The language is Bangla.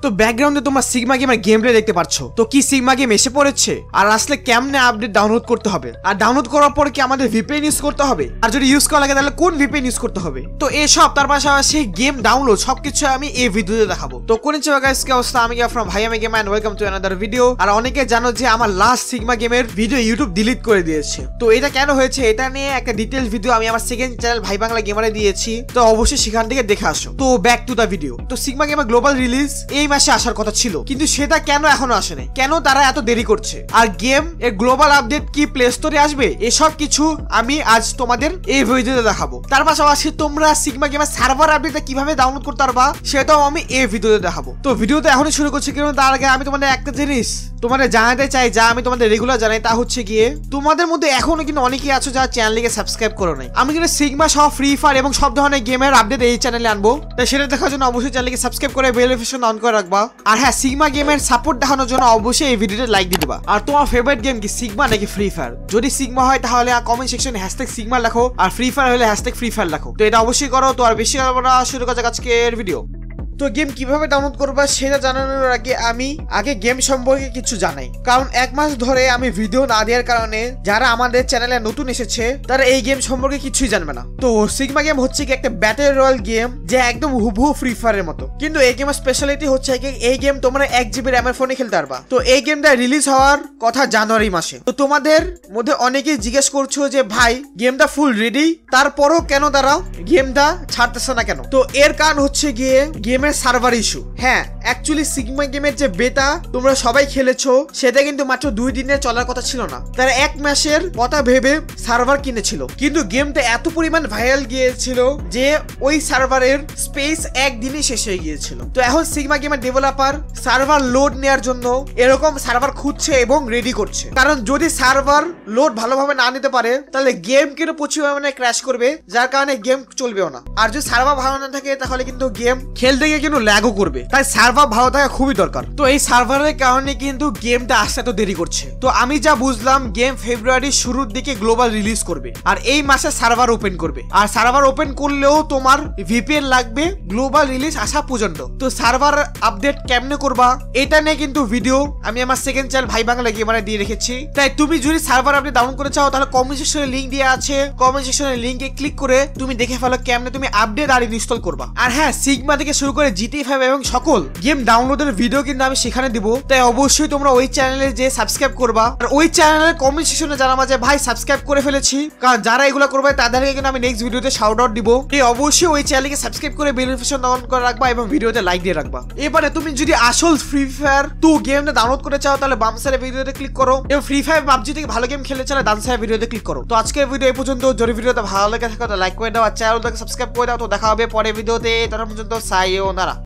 তো ব্যাকগ্রাউন্ডে তোমরা সিগমা গেমের গেম প্লে দেখতে পাচ্ছ। তো কি সিগমা গেম এসে পড়েছে? আর আসলে কেমনে আপডেট ডাউনলোড করতে হবে, আর ডাউনলোড করার পর কি আমাদের ভিপিএন ইউজ করতে হবে, আর যদি ইউজ করা লাগে তাহলে কোন ভিপিএন ইউজ করতে হবে, তো এসব তার পাশাপাশি গেম ডাউনলোড সবকিছু আমি এই ভিডিওতে দেখাবো। তো konnichiwa guys, কি অবস্থা? আমি from BhaiAmiGamer and welcome to another video। আর অনেকে জানো যে আমার লাস্ট সিগমা গেমের ভিডিও ইউটিউব ডিলিট করে দিয়েছে। তো এটা কেন হয়েছে এটা নিয়ে একটা ডিটেইলস ভিডিও আমি আমার সেকেন্ড চ্যানেল ভাই বাংলা গেমারে দিয়েছি, তো অবশ্যই সেখান থেকে দেখে আসো। তো ব্যাক টু দা ভিডিও। তো সিগমা গেমার গ্লোবাল রিলিজ এই মাসে আসার কথা ছিল, কিন্তু সেটা কেন এখনো আসেনি, কেন তারা এত দেরি করছে, আর গেম এর গ্লোবাল আপডেট কি প্লে স্টোরে আসবে, এসব কিছু আমি আজ তোমাদের এই ভিডিওতে দেখাবো। তার পাশাপাশি তোমরা সিগমা গেমার সার্ভার আপডেটটা কিভাবে ডাউনলোড করতে পারবা সেটাও আমি এই ভিডিওতে দেখাবো। তো ভিডিওতে এখনই শুরু করছি, কিন্তু তার আগে আমি তোমাদের একটা জিনিস তোমাদের জানাতে চাই, যা আমি তোমাদের রেগুলার জানাই, তা হচ্ছে গিয়ে তোমাদের মধ্যে এখনো কিন্তু অনেকেই আছো যারা চ্যানেলকে সাবস্ক্রাইব করো নাই। আমি কিন্তু সিগমা সহ ফ্রি ফায়ার এবং সব ধরনের গেমের আপডেট এই চ্যানেলে আনবো, তাই সেটা দেখার জন্য অবশ্যই চ্যানেলকে সাবস্ক্রাইব করে বেল নোটিফিকেশন অন করে রাখবা। আর হ্যাঁ, সিগমা গেমের সাপোর্ট দেখানোর জন্য অবশ্যই এই ভিডিওতে লাইক দিয়ে দিবা। আর তোমার ফেভারিট গেম কি, সিগমা নাকি ফ্রি ফায়ার? যদি সিগমা হয় তাহলে কমেন্ট সেকশনে #সিগমা লেখো, আর ফ্রি ফায়ার হলে #ফ্রি ফায়ার লেখো। তো এটা অবশ্যই করো। তো আর বেশি শুরু করা যাক আজকের ভিডিও। তো গেম কিভাবে ডাউনলোড করবা সেটা জানানোর আগে আমি গেম সম্পর্কে কিছু জানাই, কারণ এক মাস ধরে আমি ভিডিও না দেওয়ার কারণে যারা আমাদের চ্যানেলে নতুন এসেছে তারা এই গেম সম্পর্কে কিছুই জানবে না। তো সিগমা গেম হচ্ছে কি একটা ব্যাটল রয়্যাল গেম, যে একদম হুবহু ফ্রি ফায়ারের মতো, কিন্তু এই গেমের স্পেশালিটি হচ্ছে কি এই গেম তোমরা 1 GB র্যামের ফোনে খেলতে পারবা। তো এই গেমটা রিলিজ হওয়ার কথা জানুয়ারি মাসে। তো তোমাদের মধ্যে অনেকেই জিজ্ঞেস করছো যে ভাই গেমটা ফুল রেডি, তারপরও কেন তারা গেমটা ছাড়তেছে না কেন? তো এর কারণ হচ্ছে গিয়ে গেমের সার্ভার ইস্যু। হ্যাঁ, অ্যাকচুয়ালি সিগমা গেমের যে বেটা তোমরা সবাই খেলেছো সেটা কিন্তু মাত্র 2 দিনের চলার কথা ছিল না, তারা 1 মাসের কথা ভেবে সার্ভার কিনেছিল, কিন্তু গেমটা এত পরিমাণ ভাইরাল গিয়েছিল যে ওই সার্ভারের স্পেস একদিনই শেষ হয়ে গিয়েছিল। তো এখন সিগমা গেমের ডেভেলপার সার্ভার লোড নেওয়ার জন্য এরকম সার্ভার খুঁজছে এবং রেডি করছে, কারণ যদি সার্ভার লোড ভালোভাবে না নিতে পারে তাহলে গেম কিন্তু প্রচুর পরিমাণে ক্র্যাশ করবে, যার কারণে গেম চলবেও না। আর যদি সার্ভার ভালো না থাকে তাহলে কিন্তু গেম খেলতে গিয়ে কিন্তু ল্যাগও করবে, তাই সার্ভার ভালো থাকা খুবই দরকার। তো এই সার্ভারের কারণে কিন্তু গেমটা আসতে এত দেরি করছে। তো আমি যা বুঝলাম গেম ফেব্রুয়ারির শুরুর দিকে গ্লোবাল রিলিজ করবে, আর এই মাসে সার্ভার ওপেন করবে। আর সার্ভার ওপেন করলেও তোমার ভিপিএন লাগবে গ্লোবাল রিলিজ আসা পর্যন্ত। তো সার্ভার আপডেট কেমনে করবা এটা নিয়ে কিন্তু ভিডিও আমি আমার সেকেন্ড চ্যানেল ভাই বাংলা গেমারে দিয়ে রেখেছি, তাই তুমি যদি সার্ভার আপডেট ডাউনলোড করে চাও তাহলে কমেন্ট সেকশনে লিংক দেওয়া আছে, কমেন্ট সেকশনের লিংকে ক্লিক করে তুমি দেখে ফেলো কেমনে তুমি আপডেট আর ইনস্টল করবা। আর হ্যাঁ, সিগমা থেকে শুরু করে GTA 5 এবং সকল গেম ডাউনলোডের ভিডিও কিন্তু আমি সেখানে দিব, তাই অবশ্যই তোমরা ওই চ্যানেলে যে সাবস্ক্রাইব করবা, আর ওই চ্যানেলের কমেন্ট সেকশনে জানাবা যে ভাই সাবস্ক্রাইব করে ফেলেছি, কারণ যারা এগুলো করবে তাদেরকে কিন্তু আমি নেক্সট ভিডিওতে শাউট আউট দিব। এই অবশ্যই ওই চ্যানেলকে সাবস্ক্রাইব করে বেল নোটিফিকেশন অন করে রাখবা এবং ভিডিওতে লাইক দিয়ে রাখবা। এবারে তুমি যদি আসল ফ্রি ফায়ার 2 গেমটা ডাউনলোড করে চাও তাহলে বাম সাইডে ভিডিওতে ক্লিক করো, এবং ফ্রি ফায়ার পাবজি থেকে ভালো গেম খেলতে চাইলে ডান সাইডে ভিডিওতে ক্লিক করো। তো আজকের ভিডিও এই পর্যন্ত। যদি ভিডিওটা ভালো লেগে থাকে তাহলে লাইক করে দাও আর চ্যানেলটাকে সাবস্ক্রাইব করে দাও। তো দেখা হবে পরের ভিডিওতে, ততক্ষণ পর্যন্ত সায়োনারা।